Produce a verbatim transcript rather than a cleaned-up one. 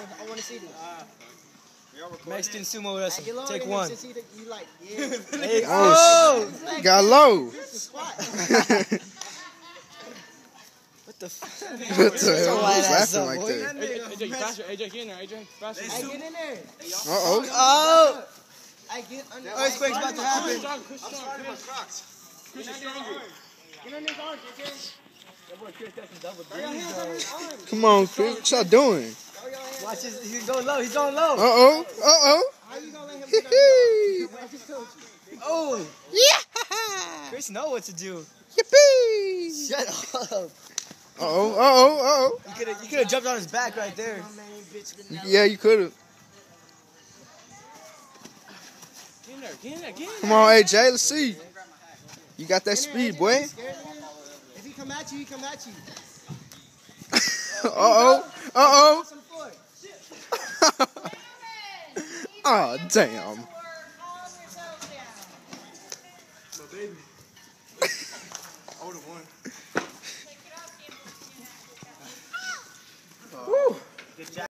I want to see this. Mexican sumo wrestling. Take one. You like, yeah. Hey, Oh, oh! got low. What the f... What the hell? Why Who's that's laughing up, like boy? that? A J, faster. A J, get in there. A J, faster. I get in there. Uh-oh. Oh! I get under. Earthquake's about to happen. Strong, Chris strong. Chris is stronger. Get on his arms, J J. Come on, Chris. What y'all doing? Watch this. He's going low. He's going low. Uh-oh. Uh-oh. How you gonna let him get on his arms? I just told you. Oh! Yeah! Chris know what to do. Yippee! Shut up. Uh-oh. Uh-oh. Uh-oh. You could have you could have jumped on his back right there. Yeah, you could have. Get in there. Get in there. Get in there. Come on, A J. Let's see. You got that speed, boy. If he come at you, he come at you. Uh-oh. Uh-oh. Oh, damn. My baby. I would have won.